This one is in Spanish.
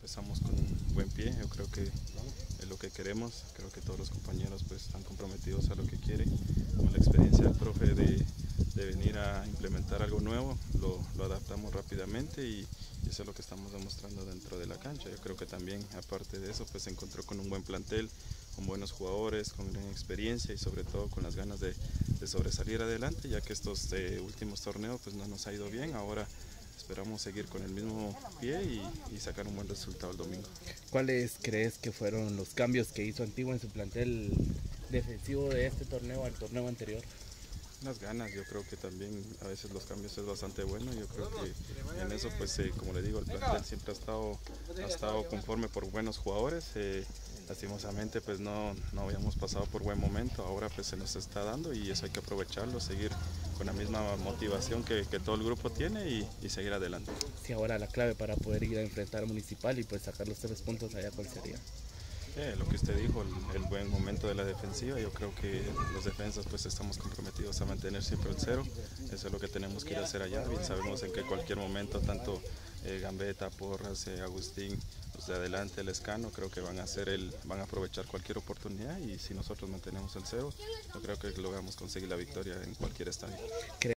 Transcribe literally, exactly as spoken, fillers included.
empezamos con un buen pie, yo creo que es lo que queremos, creo que todos los compañeros pues están comprometidos a lo que quieren, con la experiencia del profe de, de venir a implementar algo nuevo, lo, lo adaptamos rápidamente y, y eso es lo que estamos demostrando dentro de la cancha. Yo creo que también aparte de eso pues se encontró con un buen plantel, con buenos jugadores, con gran experiencia y sobre todo con las ganas de, de sobresalir adelante, ya que estos eh, últimos torneos pues no nos ha ido bien. Ahora esperamos seguir con el mismo pie y, y sacar un buen resultado el domingo. ¿Cuáles crees que fueron los cambios que hizo Antigua en su plantel defensivo de este torneo al torneo anterior? Las ganas, yo creo que también a veces los cambios es bastante bueno, yo creo que en eso pues eh, como le digo, el plantel siempre ha estado, ha estado conforme por buenos jugadores, eh, lastimosamente pues no, no habíamos pasado por buen momento, ahora pues se nos está dando y eso hay que aprovecharlo, seguir con la misma motivación que, que todo el grupo tiene y, y seguir adelante. Si ahora la clave para poder ir a enfrentar a Municipal y pues sacar los tres puntos allá, ¿cuál sería? Eh, lo que usted dijo, el, el buen momento de la defensiva, yo creo que los defensas pues estamos comprometidos a mantener siempre el cero, eso es lo que tenemos que ir a hacer allá, bien sabemos en que cualquier momento tanto eh, Gambetta, Porras, eh, Agustín, los de adelante, el Escano, creo que van a hacer el, van a aprovechar cualquier oportunidad y si nosotros mantenemos el cero, yo creo que logramos conseguir la victoria en cualquier estadio.